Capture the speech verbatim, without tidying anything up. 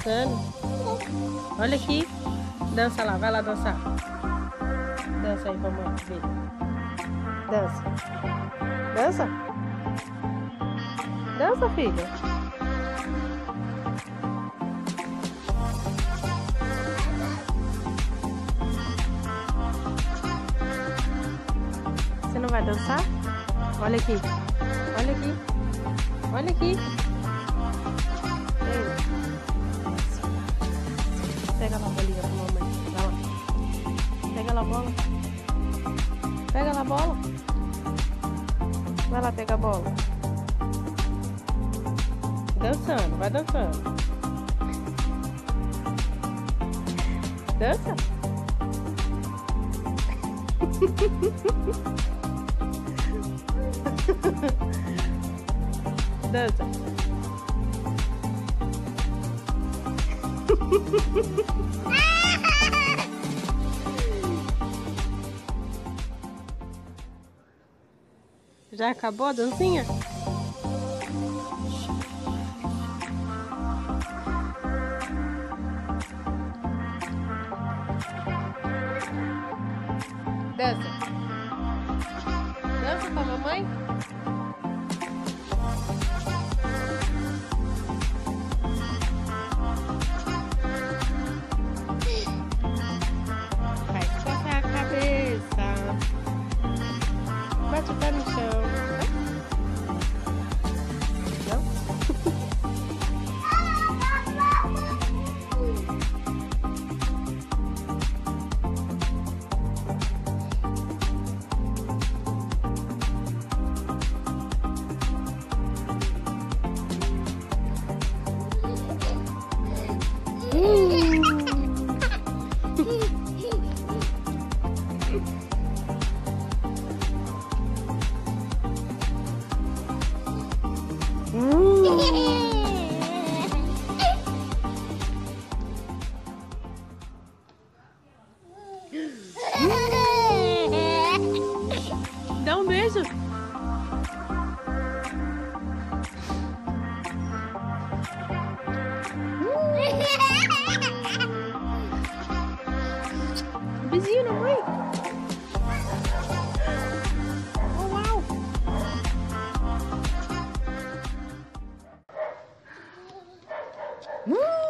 dançando. Olha aqui. Dança lá, vai lá dançar. Dança aí, vamos ver. Dança. Dança. Dança, filha. Você não vai dançar? Olha aqui. Olha aqui. Olha aqui. Ei. Pega lá a bolinha pra mamãe. Vai lá. Pega lá a bola. Pega lá a bola. Vai lá pegar a bola. Dançando, vai dançando. Dança. Dança. Já acabou a dancinha? Dança. Dança com a mamãe? Vai coçar a cabeça. Bate o pé no chão. Não? Dá um beijo. Beijinho na mãe. Oh, uau.